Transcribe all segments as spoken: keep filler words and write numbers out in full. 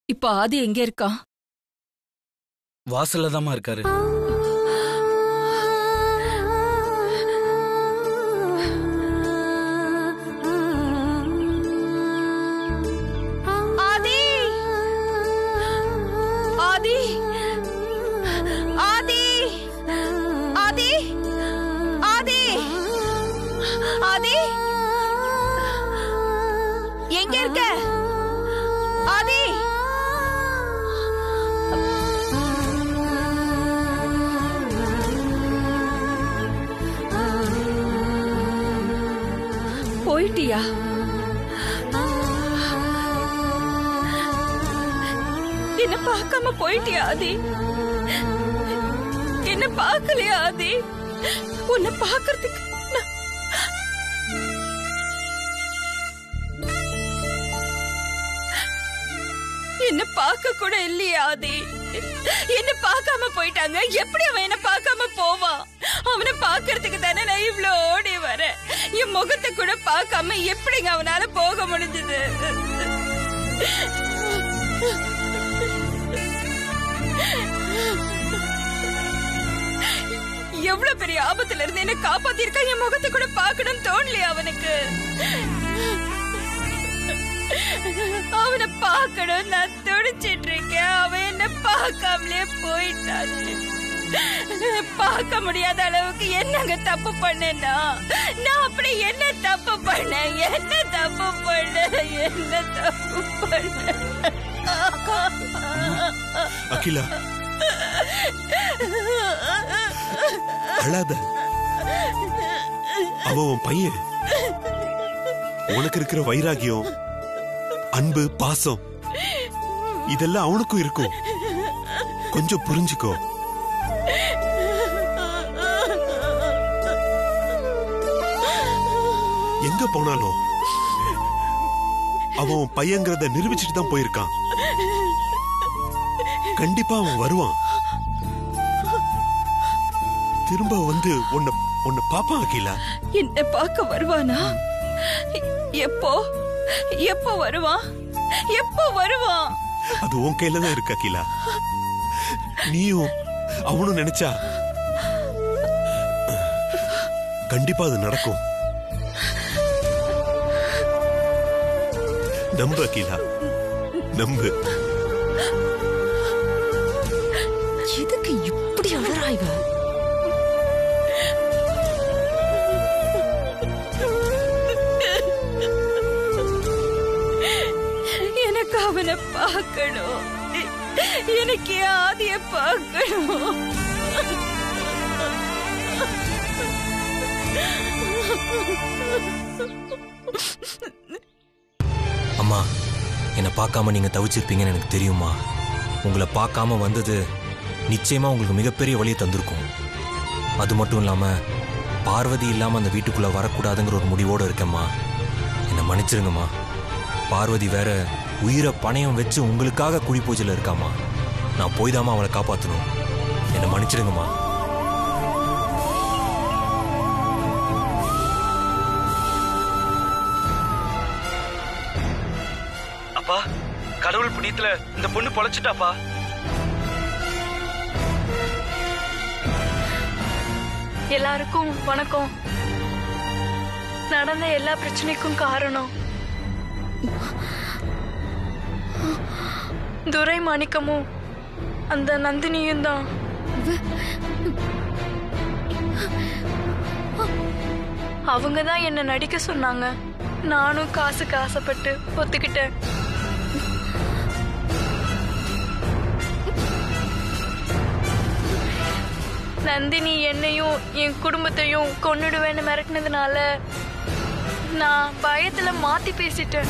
இப்ப ஆதி எங்க இருக்கா? வாசல்ல தாமா இருக்காரு. ஆதி ஆதி ஆதி ஆதி ஆதி ஆதி எங்க இருக்க? ஆதி போயிட்டியா? என்ன பார்க்காம போயிட்டியா ஆதி? என்ன பார்க்கலையா ஆதி? உன்னை பார்க்கறதுக்கு என்ன பார்க்க கூட இல்லையா ஆதி? என்ன பார்க்காம போயிட்டாங்க. எப்படி அவன் என்ன பார்க்காம போவான்? அவனை பார்க்கறதுக்கு தானே நான் இவ்ளோ ஓடி வரேன். என் முகத்தை கூட பார்க்காம எப்படிங்க அவனால போக முடிஞ்சது? எவ்வளவு பெரிய ஆபத்துல இருந்து என்ன காப்பாத்திருக்கா. என் முகத்தை கூட பார்க்கணும் தோணலையா அவனுக்கு? அவனை பார்க்கணும் நான் துடிச்சிட்டு இருக்கேன். அவன் என்ன பார்க்காமலே போயிட்டான். பார்க்க முடியாத அளவுக்கு என்னங்க தப்பு பண்ணேன்னா? நான் அப்படி என்ன தப்பு பண்ணேன்? என்ன தப்பு பண்ண என்ன தப்பு பண்ண? அகிலா, அழாத. அவன் உன் பையன். உனக்கு இருக்கிற வைராகியம், அன்பு, பாசம் இதெல்லாம் அவனுக்கும் இருக்கும். கொஞ்சம் புரிஞ்சுக்கோ. எங்க போனாலும் அவன் பையங்கிறத நிரூபிச்சுட்டு தான் போயிருக்கான். கண்டிப்பா அவன் வருவான். திரும்ப வந்து உன்னை உன்னை பாப்பான் அகிலா. என்ன பார்க்க வருவானா? எப்போ எப்போ வருவான்? எப்போ வருவான்? அது உன் கையில தான் இருக்கு அகிலா. நீயும் அவனும் நினைச்சா கண்டிப்பா அது நடக்கும். நம்பு அகிலா, நம்பு. எதுக்கு இப்படி அழறாய்வ? எனக்கு அவனை பார்க்கணும். எனக்கு ஆதிய பார்க்கணும். அம்மா, என்னை பார்க்காம நீங்க தவிச்சிருப்பீங்கன்னு எனக்கு தெரியுமா. உங்களை பார்க்காம வந்தது நிச்சயமா உங்களுக்கு மிகப்பெரிய வழியை தந்திருக்கும். அது மட்டும் இல்லாம பார்வதி இல்லாம அந்த வீட்டுக்குள்ள வரக்கூடாதுங்கிற ஒரு முடிவோடு இருக்கேம்மா. என்னை மன்னிச்சிருங்கம்மா. பார்வதி வேற உயிரை பணையம் வச்சு உங்களுக்காக குழி பூஜையில் இருக்காமா. நான் போய் தாமா அவளை காப்பாற்றணும். என்னை மன்னிச்சிடுங்கம்மா. அப்பா, கடவுள் புண்ணியத்துல இந்த பொண்ணு பொழைச்சிட்டாப்பா. எல்லாருக்கும் வணக்கம். நடந்த எல்லா பிரச்சனைக்கும் காரணம் துரை மாணிக்கமும் அந்த நந்தினியும் தான். அவங்க தான் என்ன நடிக்க சொன்னாங்க. நானும் காசுக்கு ஆசைப்பட்டு ஒத்துக்கிட்டேன். நந்தினி என்னையும் என் குடும்பத்தையும் கொன்னுடுவேன்னு மிரட்டினதுனால நான் பயத்துல மாத்தி பேசிட்டேன்.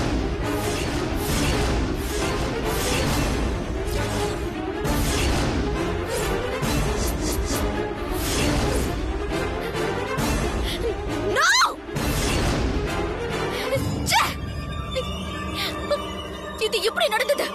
இது எப்படி நடந்தது?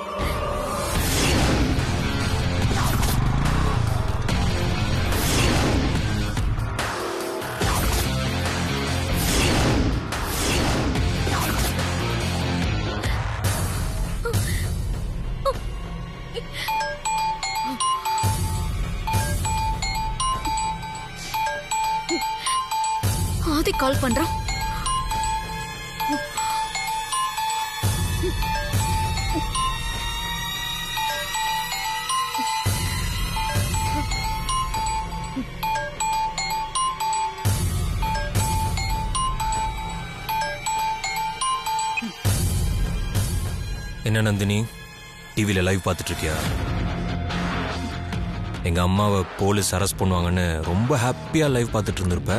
கால் பண்றோம். என்ன நந்தினி, டிவியில் லைவ் பார்த்துட்டு இருக்கியா? எங்கள் அம்மாவை போலீஸ் அரெஸ்ட் பண்ணுவாங்கன்னு ரொம்ப ஹாப்பியாக லைவ் பார்த்துட்டு இருந்திருப்ப.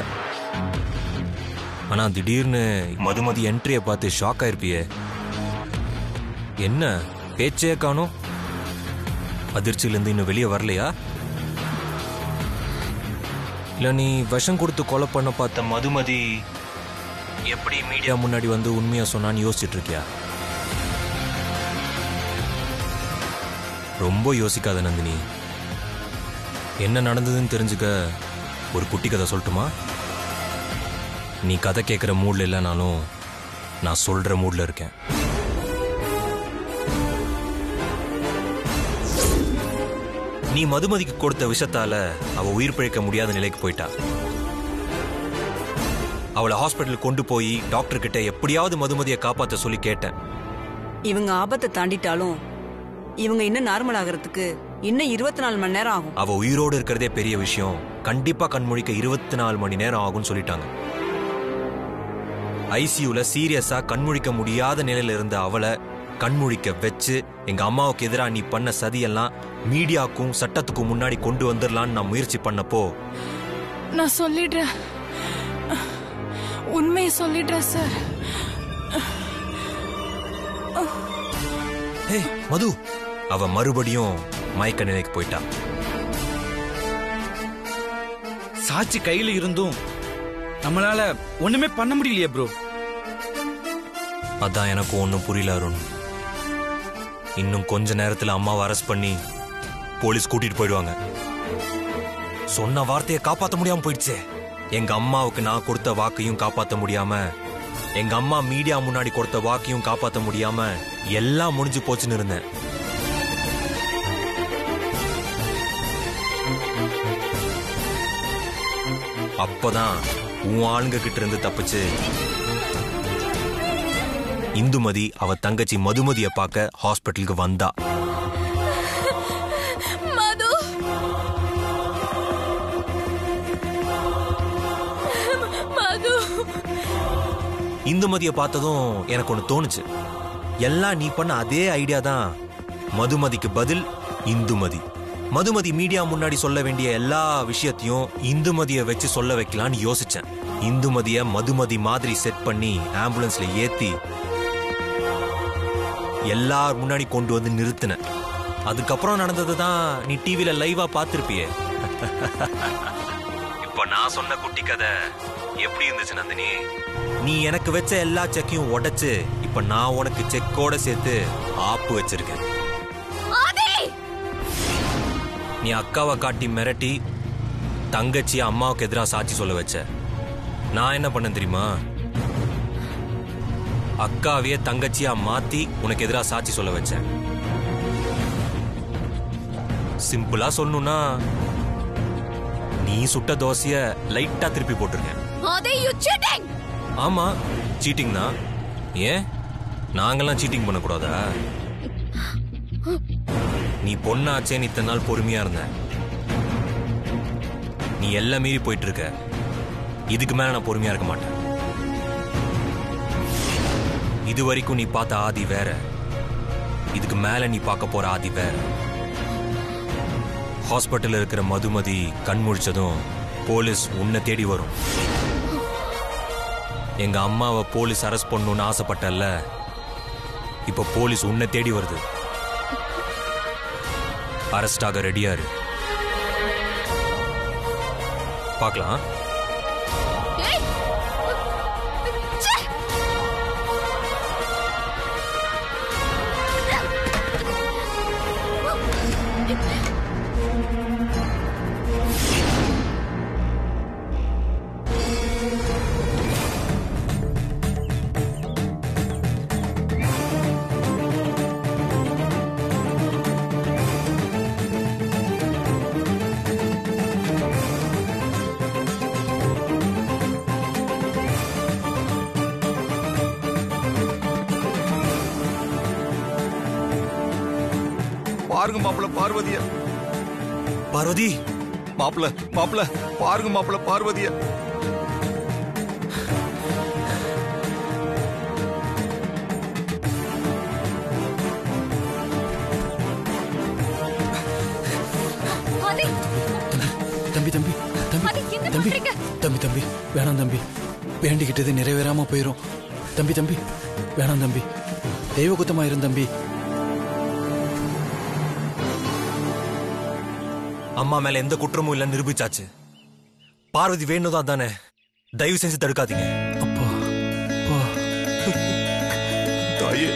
ஆனால் திடீர்னு மதுமதி என்ட்ரியை பார்த்து ஷாக் ஆயிருப்பியே. என்ன பேச்சே காணோம்? அதிர்ச்சியிலேருந்து இன்னும் வெளியே வரலையா? இல்லை நீ விஷம் கொடுத்து கொலை பண்ண பார்த்த மதுமதி எப்படி மீடியா முன்னாடி வந்து உண்மையாக சொன்னான்னு யோசிச்சுட்டு இருக்கியா? ரொம்ப யோசிக்காத நந்தினி. என்ன நடந்ததுன்னு தெரிஞ்சுக்க ஒரு குட்டி கதை சொல்லட்டுமா? நீ கதை கேட்குற மூட்ல இல்லைனாலும் நான் சொல்ற மூட்ல இருக்கேன். நீ மதுமதிக்கு கொடுத்த விஷத்தால அவ உயிர் பிழைக்க முடியாத நிலைக்கு போயிட்டா. அவளை ஹாஸ்பிட்டல் கொண்டு போய் டாக்டர் கிட்ட எப்படியாவது மதுமதியை காப்பாற்ற சொல்லி கேட்டேன். இவங்க ஆபத்தை தாண்டிட்டாலும் இவங்க இன்னும் நார்மல் ஆகிறதுக்கு இன்னும் இருபத்தி நாலு மணி நேரம் ஆகும். அவ உயிரோடு இருக்கிறதே பெரிய விஷயம், கண்டிப்பா கண்முழிக்க இருபத்தி நாலு மணி நேரம் ஆகும்னு சொல்லிட்டாங்க. ஐசியூல சீரியஸா கண்முழிக்க முடியாத நிலையில இருந்த அவளை கண்முழிக்க வச்சு எங்க அம்மாவுக்கு எதிராக நீ பண்ண சதியெல்லாம் மீடியாக்கும் சட்டத்துக்கும் முன்னாடி கொண்டு வந்துடலான்னு நான் முயற்சி பண்ணப்போ நான் சொல்லிடுறேன், உண்மையை சொல்லிடுறேன் சார். ஏய் மது, அவ மறுபடியும் மயக்க நிலைக்கு போயிட்டா. சாட்சி கையில இருந்தும் நம்மளால ஒண்ணுமே பண்ண முடியலையே ப்ரோ. அதான் எனக்கு ஒன்னும் புரியல அருண். இன்னும் கொஞ்ச நேரத்துல அம்மாவை அரெஸ்ட் பண்ணி போலீஸ் கூட்டிட்டு போயிடுவாங்க. சொன்ன வார்த்தையை காப்பாற்ற முடியாம போயிடுச்சே. எங்க அம்மாவுக்கு நான் கொடுத்த வாக்கையும் காப்பாற்ற முடியாம, எங்க அம்மா மீடியா முன்னாடி கொடுத்த வாக்கையும் காப்பாற்ற முடியாம எல்லாம் முடிஞ்சு போச்சுன்னு இருந்தேன். அப்பதான் உன் ஆளுங்க கிட்ட இருந்து தப்பிச்சு இந்துமதி அவ தங்கச்சி மதுமதிய பார்க்க ஹாஸ்பிட்டலுக்கு வந்தா. மது, மது. இந்துமதியை பார்த்ததும் எனக்கு ஒன்று தோணுச்சு. எல்லாம் நீ பண்ண அதே ஐடியா தான். மதுமதிக்கு பதில் இந்துமதி. மதுமதி மீடியா முன்னாடி சொல்ல வேண்டிய எல்லா விஷயத்தையும் இந்துமதியை வச்சு சொல்ல வைக்கலான்னு யோசிச்சேன். இந்துமதிய மதுமதி மாதிரி செட் பண்ணி ஆம்புலன்ஸ்ல ஏத்தி எல்லார் முன்னாடி கொண்டு வந்து நிறுத்தின. அதுக்கப்புறம் நடந்தது தான் நீ டிவில லைவா பார்த்திருப்பியே. இப்ப நான் சொன்ன குட்டி கதை எப்படி இருந்துச்சு நந்தினி? நீ எனக்கு வச்ச எல்லா செக்கையும் உடைச்சு இப்ப நான் உனக்கு செக்கோட சேர்த்து ஆப்பு வச்சிருக்கேன். நீ அக்காவை காட்டி மிரட்டி தங்கச்சி அம்மாவுக்கு எதிராக சாட்சி சொல்ல வச்ச. நான் என்ன பண்ண தெரியுமா? அக்காவையே தங்கச்சியா மாத்தி உனக்கு எதிராக சாட்சி சொல்ல வச்சேன். சிம்பிளா சொல்லணும்னா நீ சுட்ட தோசைய லைட்டா திருப்பி போட்டிருக்கேன். ஆமா, சீட்டிங் தான். ஏன் நாங்கெல்லாம் சீட்டிங் பண்ணக்கூடாதா? நீ பொண்ணாச்சேன்னு இத்தனை நாள் பொறுமையா இருந்த. நீ எல்லாம் மீறி போயிட்டு இருக்க. இதுக்கு மேல நான் பொறுமையா இருக்க மாட்டேன். இது வரைக்கும் நீ பார்த்த ஆதி வேற, இதுக்கு மேல நீ பார்க்க போற ஆதி வேற. ஹாஸ்பிட்டல் இருக்கிற மதுமதி கண் முழிச்சதும் போலீஸ் உன்னை தேடி வரும். எங்க அம்மாவை போலீஸ் அரெஸ்ட் பண்ணணும்னு ஆசைப்பட்டல்ல, இப்ப போலீஸ் உன்னை தேடி வருது. அரெஸ்ட் ஆக ரெடியா இரு. பார்க்கலாம். பாருங்க மாப்பிள்ள பார்வதிய. பார்வதி மாப்பிள்ள மாப்பிள்ள பாருங்க மாப்பிள்ள பார்வதிய. தம்பி தம்பி தம்பி தம்பி தம்பி தம்பி வேணாம் தம்பி, வேண்டிக்கிட்டது நிறைவேறாம போயிரும். தம்பி தம்பி வேணாம் தம்பி, தெய்வ குத்தமா இருந்த தம்பி. அம்மா மேல எந்த குற்றமும் இல்ல நிரூபிச்சாச்சு. பார்வதி வேணுதான் தானே, தயவு செஞ்சு தடுக்காதீங்க. அப்பா அப்பா தாயே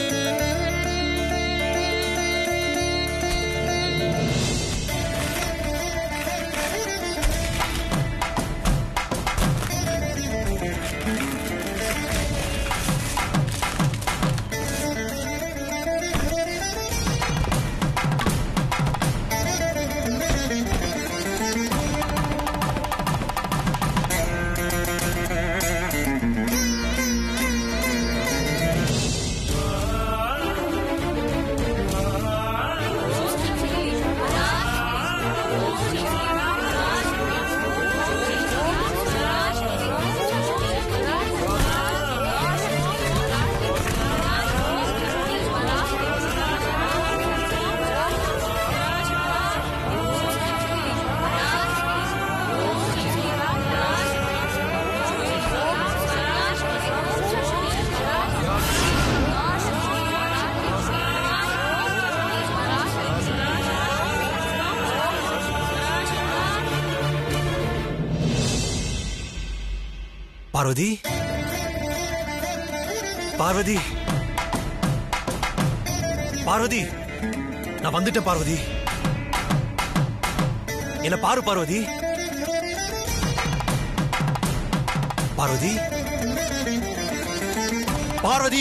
பார்வதி பார்வதி பார்வதி நான் வந்துட்டேன். பார்வதி என்ன பாரு. பார்வதி பார்வதி பார்வதி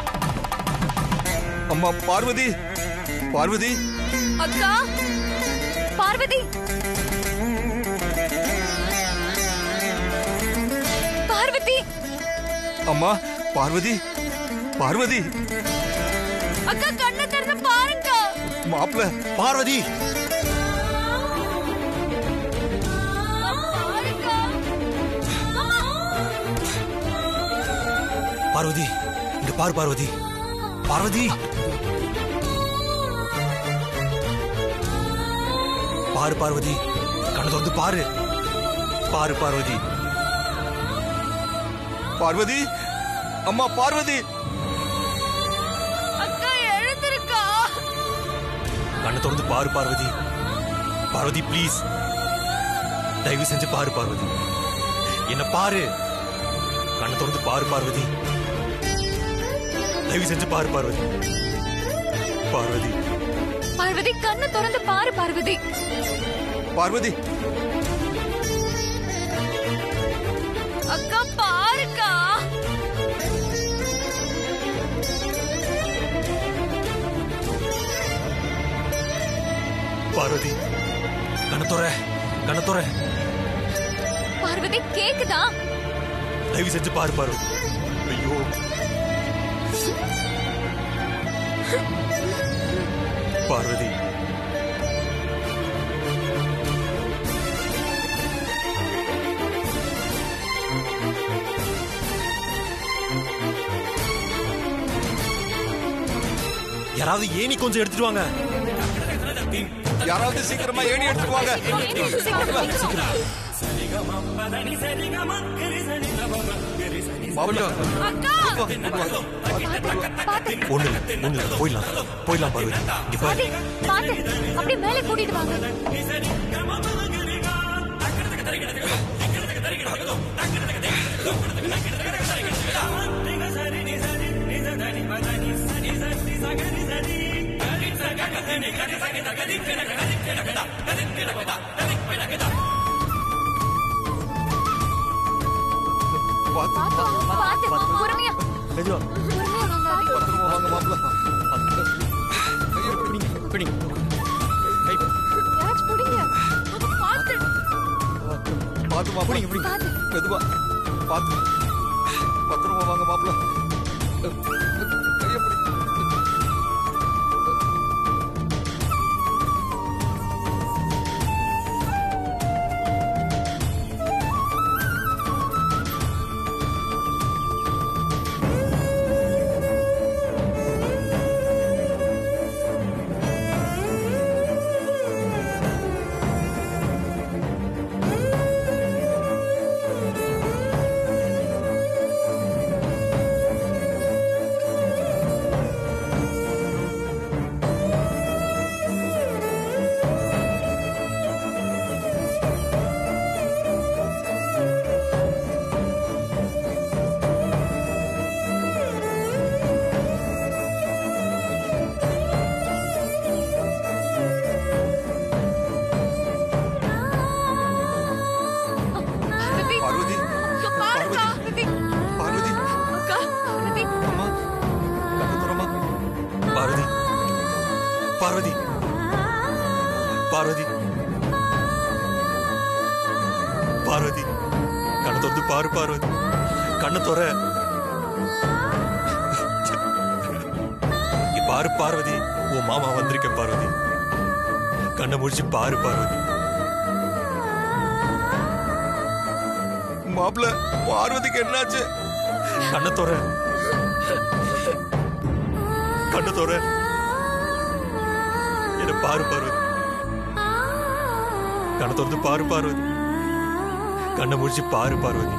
அம்மா பார்வதி பார்வதி அக்கா பார்வதி பார்வதி அம்மா பார்வதி பார்வதி அக்கா கண்ணை திறந்து பாருங்க. மாப்பிள்ள பார்வதி பார்வதி இங்க பாரு. பார்வதி பார்வதி பாரு. பார்வதி கண்ணை திறந்து பாரு. பாரு பார்வதி. பார்வதி அம்மா பார்வதி அக்கா எழுந்திருக்கா. கண்ணை திறந்து பாரு பார்வதி. பார்வதி ப்ளீஸ் தயவு செஞ்சு பாரு. பார்வதி என்ன பாரு. கண்ணை திறந்து பாரு பார்வதி. தயவு செஞ்சு பாரு பார்வதி. பார்வதி பார்வதி கண்ணை திறந்து பாரு. பார்வதி பார்வதி அக்கா பாருக்கா. பார்வதி கண்ணை துற. கண்ணை துற. பார்வதி கேக்குதா? தயவு செஞ்சு பாரு. பார்வதி ஐயோ பார்வதி யாராவது ஏணி கொஞ்சம் எடுத்துட்டு வாங்க. யாராவது சீக்கிரமா ஏணி எடுத்துட்டு வாங்க. ஒண்ணு ஒண்ணு போயிடலாம் போயிடலாம். பார்வதி இங்க பாரு. அப்படியே மேலே கூட்டிட்டு வாங்க. பாத்து பொறுமையா பொறுமையா வாங்க மாப்பிள்ள. யாராச்சும் பிடிங்க. பாத்து பாத்து மாப்பிள்ள மெதுவா பாத்து பத்திரமா வாங்க மாப்பிள்ள. கைய பிடி. பார்வதி பார்வதி பார்வதி கண்ணை திறந்து பாரு பார்வதி, கண்ணை துற. பாரு பார்வதி, உன் மாமா வந்திருக்க பார்வதி, கண்ணை முடிச்சு பாரு பார்வதி. மாப்பிள்ள பார்வதிக்கு என்னாச்சு? கண்ணை துற, கண்ணை துற, என்ன பாரு பார்வதி, கண்ணை திறந்து பாரு பார்வதி, கண்ணை முடிச்சு பாரு பார்வதி,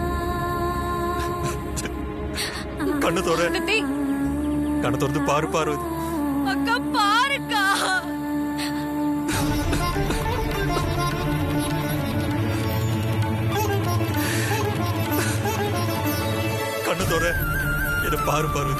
கண்ணை துற, கண்ணை திறந்து பாரு பார்வதி. அக்கா பாருக்கா. கண்ணு தோற, என்ன பாரு பார்வதி.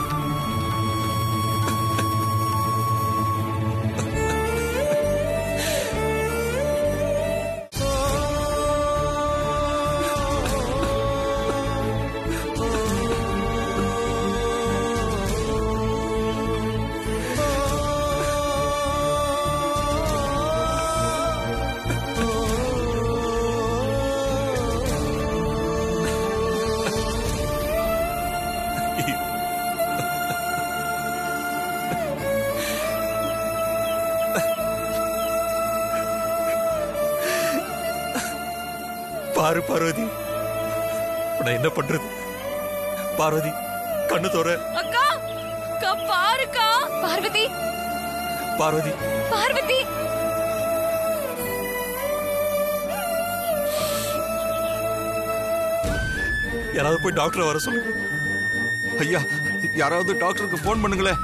பாரு பார்வதி, நான் என்ன பண்றது? பார்வதி கண்ணு தோற. அக்கா அக்கா பாருக்கா. பார்வதி பார்வதி பார்வதி யாராவது போய் டாக்டரை வர சொல்லுங்க. ஐயா, யாராவது டாக்டருக்கு போன் பண்ணுங்களேன்.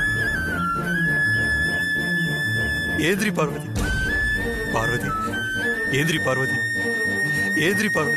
ஏந்திரி பார்வதி, பார்வதி ஏந்திரி பார்வதி, ஏந்திரி பார்வதி.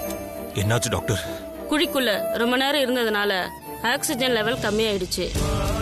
என்னாச்சு டாக்டர்? குழிக்குள்ள ரொம்ப நேரம் இருந்ததுனால ஆக்சிஜன் லெவல் கம்மியாயிடுச்சு.